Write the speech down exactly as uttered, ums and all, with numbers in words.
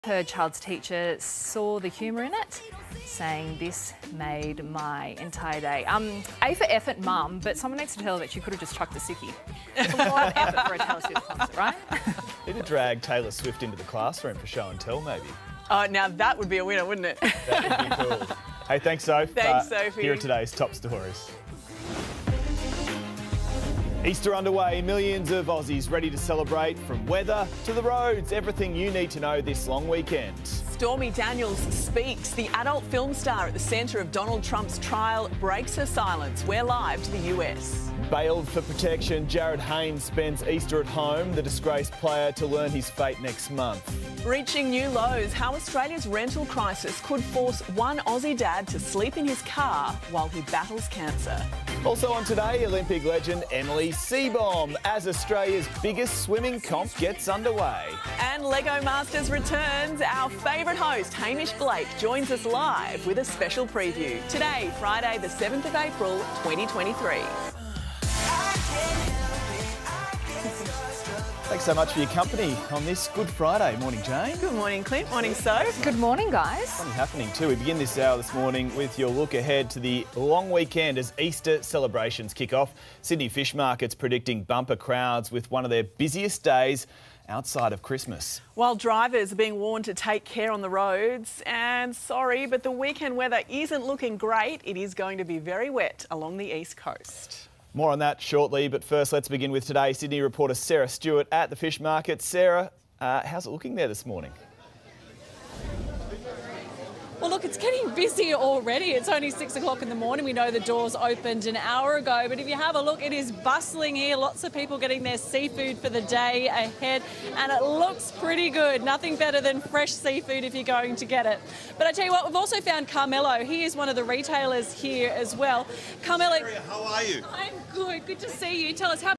Her child's teacher saw the humour in it, saying this made my entire day. Um, A for effort, mum, but someone needs to tell her that she could have just chucked a sickie. It's a lot of effort for a Taylor Swift concert, right? Need to drag Taylor Swift into the classroom for show and tell, maybe. Oh, now that would be a winner, wouldn't it? That would be cool. Hey, thanks, Soph. Thanks, uh, Sophie. Here are today's top stories. Easter underway, millions of Aussies ready to celebrate. From weather to the roads, everything you need to know this long weekend. Stormy Daniels speaks. The adult film star at the centre of Donald Trump's trial breaks her silence. We're live to the U S. Bailed for protection, Jared Haynes spends Easter at home, the disgraced player to learn his fate next month. Reaching new lows, how Australia's rental crisis could force one Aussie dad to sleep in his car while he battles cancer. Also on today, Olympic legend Emily Seebohm as Australia's biggest swimming comp gets underway. And Lego Masters returns. Our favourite host, Hamish Blake, joins us live with a special preview. Today, Friday the seventh of April, twenty twenty-three. Thanks so much for your company on this Good Friday. Morning, Jane. Good morning, Clint. Morning, Soph. Good morning, guys. Something happening too. We begin this hour this morning with your look ahead to the long weekend as Easter celebrations kick off. Sydney Fish Market's predicting bumper crowds with one of their busiest days outside of Christmas. While drivers are being warned to take care on the roads, and sorry, but the weekend weather isn't looking great. It is going to be very wet along the east coast. More on that shortly, but first let's begin with today. Sydney reporter Sarah Stewart at the Fish Market. Sarah, uh, how's it looking there this morning? Well, look, it's getting busy already. It's only six o'clock in the morning. We know the doors opened an hour ago, but if you have a look, it is bustling here. Lots of people getting their seafood for the day ahead, and it looks pretty good. Nothing better than fresh seafood if you're going to get it. But I tell you what, we've also found Carmelo. He is one of the retailers here as well. Carmelo, how are you? I'm good. Good to see you. Tell us, how